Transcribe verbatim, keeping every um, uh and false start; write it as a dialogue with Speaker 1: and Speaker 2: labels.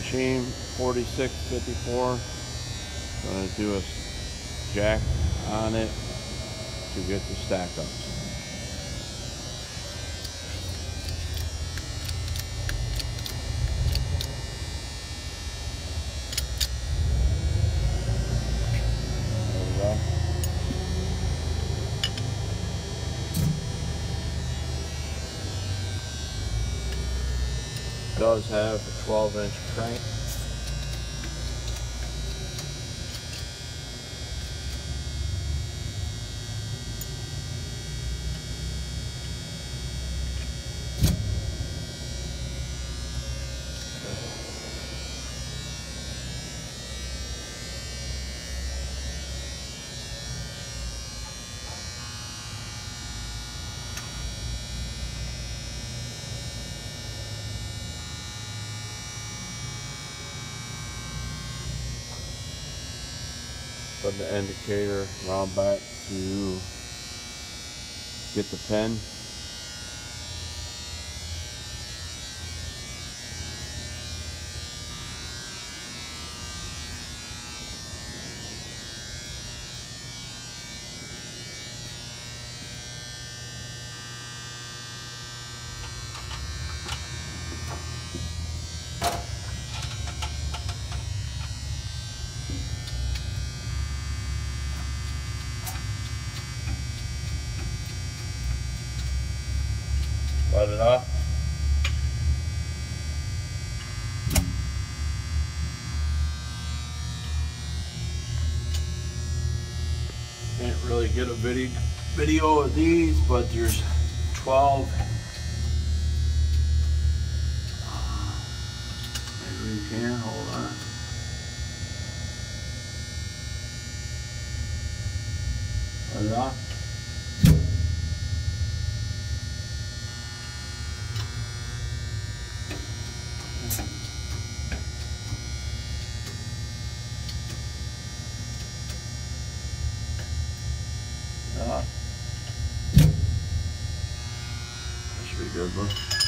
Speaker 1: machine, forty-six fifty-four. Going to do a jack on it to get the stack ups. There we go. It does have a twelve inch crank. Put the indicator round back to get the pin. Let it off. Can't really get a video video of these, but there's twelve. Maybe we can, hold on. Let it off. That should be good, bro.